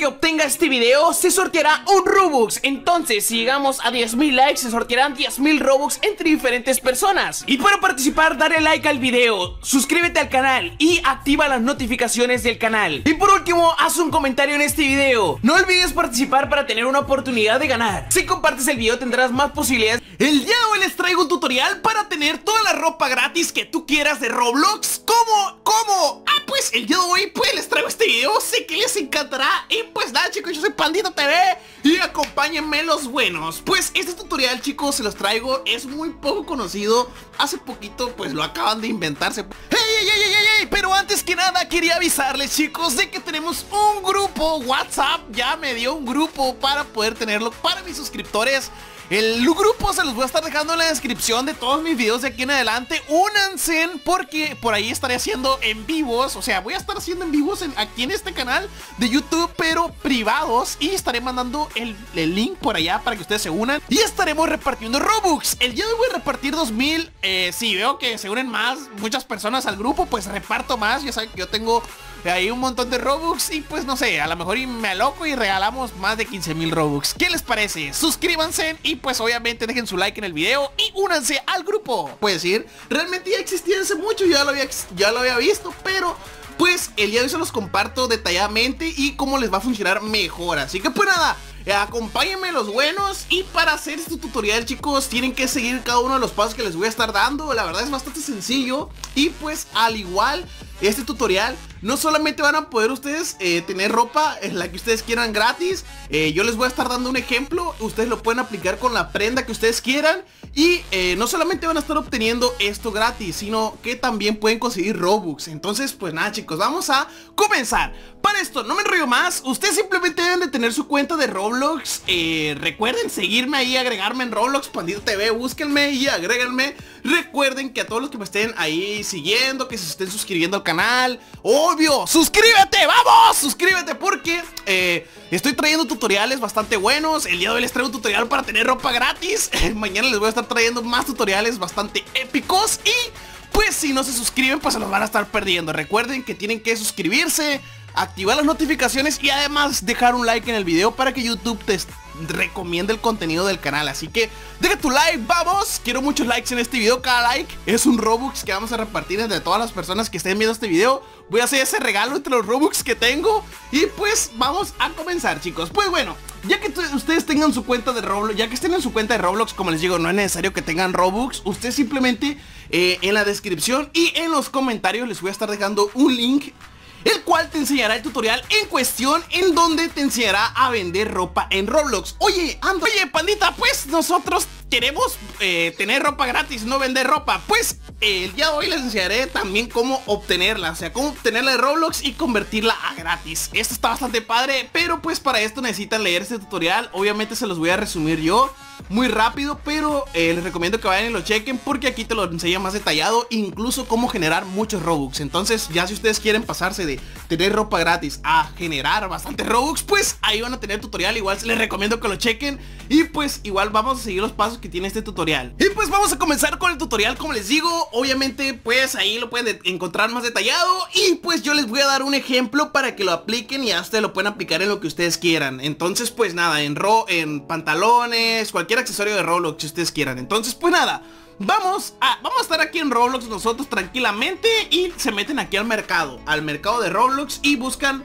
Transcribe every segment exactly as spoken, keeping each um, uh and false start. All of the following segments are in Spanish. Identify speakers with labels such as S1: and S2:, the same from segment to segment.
S1: obtenga este video se sorteará un Robux. Entonces si llegamos a diez mil likes se sortearán diez mil Robux entre diferentes personas. Y para participar dale like al video, suscríbete al canal y activa las notificaciones del canal. Y por último haz un comentario en este video. No olvides participar para tener una oportunidad de ganar. Si compartes el video tendrás más posibilidades. El día de hoy les traigo un tutorial para tener toda la ropa gratis que tú quieras de Roblox. ¿Cómo? ¿Cómo? Ah, pues el día de hoy pues les traigo este video. Sé que les encantará. Y pues nada, chicos, yo soy Pandita T V y acompáñenme los buenos. Pues este tutorial, chicos, se los traigo. Es muy poco conocido. Hace poquito pues lo acaban de inventarse. ¡Hey, hey, hey, hey, hey! Pero antes que nada quería avisarles, chicos, de que tenemos un grupo WhatsApp. Ya me dio un grupo para poder tenerlo para mis suscriptores. El grupo se los voy a estar dejando en la descripción de todos mis videos de aquí en adelante. Únanse porque por ahí estaré haciendo en vivos. O sea, voy a estar haciendo en vivos en, aquí en este canal de YouTube, pero privados. Y estaré mandando el, el link por allá para que ustedes se unan. Y estaremos repartiendo Robux. El día de hoy voy a repartir dos mil. eh, Si veo que se unen más, muchas personas al grupo, pues reparto más. Ya saben que yo tengo ahí un montón de Robux. Y pues no sé, a lo mejor y me aloco y regalamos más de quince mil Robux. ¿Qué les parece? Suscríbanse y pues obviamente dejen su like en el video y únanse al grupo. Puedes decir, realmente ya existía hace mucho, ya lo había, ya lo había visto, pero pues el día de hoy se los comparto detalladamente y cómo les va a funcionar mejor. Así que pues nada, eh, acompáñenme los buenos. Y para hacer este tutorial, chicos, tienen que seguir cada uno de los pasos que les voy a estar dando. La verdad es bastante sencillo. Y pues al igual este tutorial, no solamente van a poder ustedes eh, tener ropa en la que ustedes quieran gratis. eh, Yo les voy a estar dando un ejemplo. Ustedes lo pueden aplicar con la prenda que ustedes quieran. Y eh, no solamente van a estar obteniendo esto gratis, sino que también pueden conseguir Robux. Entonces pues nada, chicos, vamos a comenzar. Para esto, no me enrollo más. Ustedes simplemente deben de tener su cuenta de Roblox. eh, Recuerden seguirme ahí, agregarme en Roblox Pandita T V. Búsquenme y agréguenme. Recuerden que a todos los que me estén ahí siguiendo, que se estén suscribiendo al canal, obvio, suscríbete, vamos, suscríbete porque eh, estoy trayendo tutoriales bastante buenos. El día de hoy les traigo un tutorial para tener ropa gratis. Mañana les voy a estar trayendo más tutoriales bastante épicos. Y pues si no se suscriben pues se los van a estar perdiendo. Recuerden que tienen que suscribirse, activar las notificaciones y además dejar un like en el video para que YouTube te recomiende el contenido del canal. Así que deja tu like, vamos. Quiero muchos likes en este video. Cada like es un Robux que vamos a repartir entre todas las personas que estén viendo este video. Voy a hacer ese regalo entre los Robux que tengo. Y pues vamos a comenzar, chicos. Pues bueno, ya que ustedes tengan su cuenta de Roblox, ya que estén en su cuenta de Roblox, como les digo, no es necesario que tengan Robux. Ustedes simplemente eh, en la descripción y en los comentarios les voy a estar dejando un link, el cual te enseñará el tutorial en cuestión, en donde te enseñará a vender ropa en Roblox. Oye, ando, oye, Pandita, pues nosotros queremos eh, tener ropa gratis, no vender ropa. Pues eh, el día de hoy les enseñaré también cómo obtenerla, o sea, cómo obtenerla de Roblox y convertirla a gratis. Esto está bastante padre, pero pues para esto necesitan leer este tutorial. Obviamente se los voy a resumir yo muy rápido, pero eh, les recomiendo que vayan y lo chequen porque aquí te lo enseña más detallado, incluso cómo generar muchos Robux. Entonces ya si ustedes quieren pasarse de tener ropa gratis a generar bastante Robux, pues ahí van a tener tutorial. Igual les recomiendo que lo chequen. Y pues igual vamos a seguir los pasos que tiene este tutorial. Y pues vamos a comenzar con el tutorial, como les digo. Obviamente pues ahí lo pueden encontrar más detallado. Y pues yo les voy a dar un ejemplo para que lo apliquen y hasta lo pueden aplicar en lo que ustedes quieran. Entonces pues nada, en, ro en pantalones, cualquier accesorio de Roblox que ustedes quieran. Entonces pues nada, Vamos a, vamos a estar aquí en Roblox nosotros tranquilamente. Y se meten aquí al mercado, al mercado de Roblox, y buscan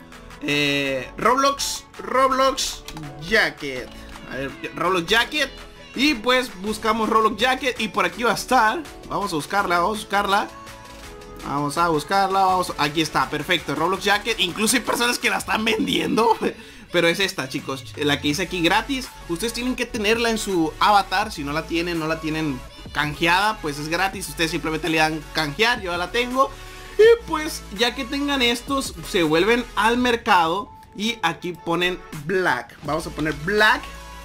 S1: eh, Roblox, Roblox Jacket. A ver, Roblox Jacket. Y pues buscamos Roblox Jacket y por aquí va a estar. Vamos a buscarla, vamos a buscarla. Vamos a buscarla, vamos, aquí está, perfecto, Roblox Jacket. Incluso hay personas que la están vendiendo. Pero es esta, chicos, la que dice aquí gratis. Ustedes tienen que tenerla en su avatar. Si no la tienen, no la tienen canjeada, pues es gratis. Ustedes simplemente le dan canjear, yo ya la tengo. Y pues ya que tengan estos, se vuelven al mercado y aquí ponen black. Vamos a poner black.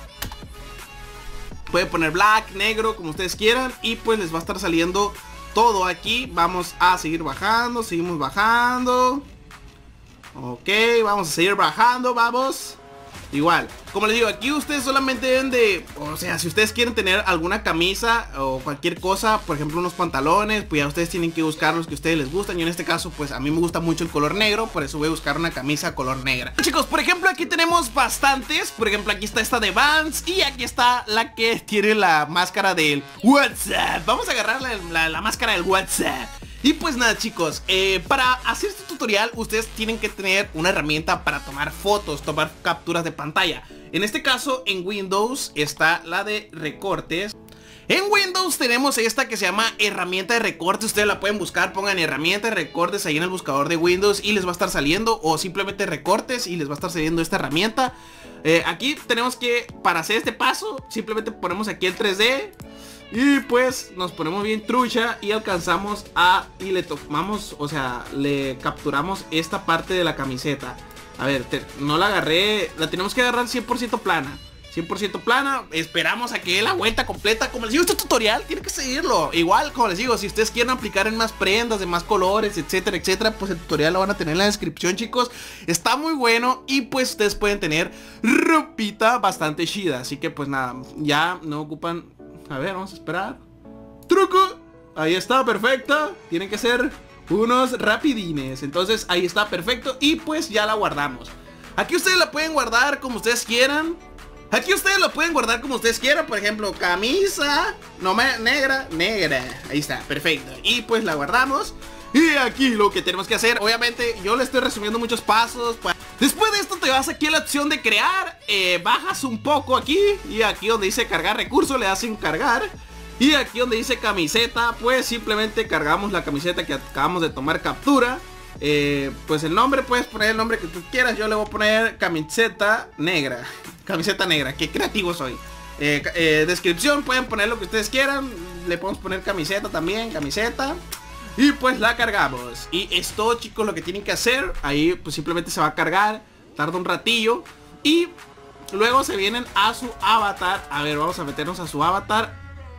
S1: Pueden poner black, negro, como ustedes quieran. Y pues les va a estar saliendo todo aquí. Vamos a seguir bajando, seguimos bajando. Ok, vamos a seguir bajando, vamos. Igual, como les digo, aquí ustedes solamente deben de, o sea, si ustedes quieren tener alguna camisa o cualquier cosa, por ejemplo unos pantalones, pues ya ustedes tienen que buscar los que a ustedes les gustan. Yo en este caso, pues a mí me gusta mucho el color negro, por eso voy a buscar una camisa color negra. Chicos, por ejemplo, aquí tenemos bastantes. Por ejemplo, aquí está esta de Vans y aquí está la que tiene la máscara del WhatsApp. Vamos a agarrar la, la, la máscara del WhatsApp. Y pues nada, chicos, eh, para hacer este tutorial ustedes tienen que tener una herramienta para tomar fotos, tomar capturas de pantalla. En este caso, en Windows está la de recortes. En Windows tenemos esta que se llama herramienta de recortes. Ustedes la pueden buscar, pongan herramienta de recortes ahí en el buscador de Windows y les va a estar saliendo, o simplemente recortes y les va a estar saliendo esta herramienta. eh, Aquí tenemos que, para hacer este paso, simplemente ponemos aquí el tres D y pues nos ponemos bien trucha y alcanzamos a, y le tomamos, o sea, le capturamos esta parte de la camiseta. A ver, te, no la agarré, la tenemos que agarrar cien por ciento plana, cien por ciento plana. Esperamos a que dé la vuelta completa. Como les digo, este tutorial tiene que seguirlo. Igual, como les digo, si ustedes quieren aplicar en más prendas, de más colores, etcétera, etcétera, pues el tutorial lo van a tener en la descripción, chicos. Está muy bueno y pues ustedes pueden tener ropita bastante chida. Así que pues nada, ya no ocupan. A ver, vamos a esperar. ¡Truco! Ahí está, perfecta. Tienen que ser unos rapidines. Entonces ahí está, perfecto. Y pues ya la guardamos. Aquí ustedes la pueden guardar como ustedes quieran. Aquí ustedes lo pueden guardar como ustedes quieran. Por ejemplo, camisa no me, negra, negra. Ahí está, perfecto. Y pues la guardamos. Y aquí lo que tenemos que hacer, obviamente yo le estoy resumiendo muchos pasos. Después de esto te vas aquí a la opción de crear, eh, bajas un poco aquí, y aquí donde dice cargar recursos le das en cargar. Y aquí donde dice camiseta, pues simplemente cargamos la camiseta que acabamos de tomar captura. eh, Pues el nombre, puedes poner el nombre que tú quieras. Yo le voy a poner camiseta negra. Camiseta negra, qué creativo soy. eh, eh, Descripción, pueden poner lo que ustedes quieran. Le podemos poner camiseta también, camiseta. Y pues la cargamos. Y es todo, chicos, lo que tienen que hacer. Ahí pues simplemente se va a cargar. Tarda un ratillo. Y luego se vienen a su avatar. A ver, vamos a meternos a su avatar.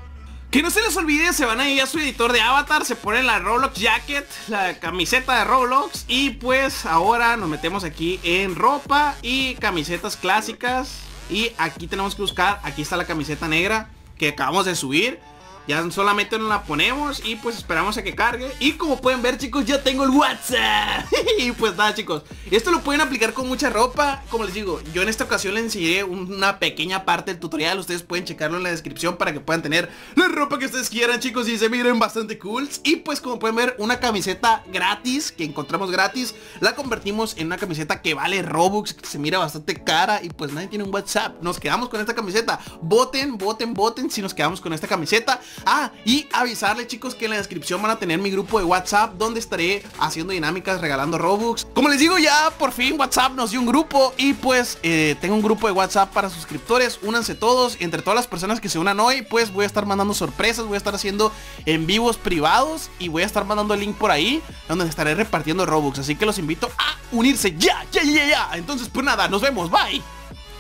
S1: Que no se les olvide, se van a ir a su editor de avatar. Se ponen la Roblox Jacket, la camiseta de Roblox. Y pues ahora nos metemos aquí en ropa y camisetas clásicas. Y aquí tenemos que buscar, aquí está la camiseta negra que acabamos de subir. Ya solamente nos la ponemos y pues esperamos a que cargue. Y como pueden ver, chicos, ya tengo el WhatsApp. Y pues nada, chicos, esto lo pueden aplicar con mucha ropa. Como les digo, yo en esta ocasión les enseñé una pequeña parte del tutorial. Ustedes pueden checarlo en la descripción para que puedan tener la ropa que ustedes quieran, chicos, y se miren bastante cool. Y pues como pueden ver, una camiseta gratis que encontramos gratis, la convertimos en una camiseta que vale Robux, que se mira bastante cara. Y pues nadie tiene un WhatsApp. Nos quedamos con esta camiseta. Voten, voten, voten si nos quedamos con esta camiseta. Ah, y avisarles, chicos, que en la descripción van a tener mi grupo de WhatsApp, donde estaré haciendo dinámicas, regalando Robux. Como les digo, ya por fin WhatsApp nos dio un grupo. Y pues eh, tengo un grupo de WhatsApp para suscriptores. Únanse todos. Entre todas las personas que se unan hoy, pues voy a estar mandando sorpresas. Voy a estar haciendo en vivos privados. Y voy a estar mandando el link por ahí, donde estaré repartiendo Robux. Así que los invito a unirse ya, ya, ya, ya. Entonces pues nada, nos vemos, bye.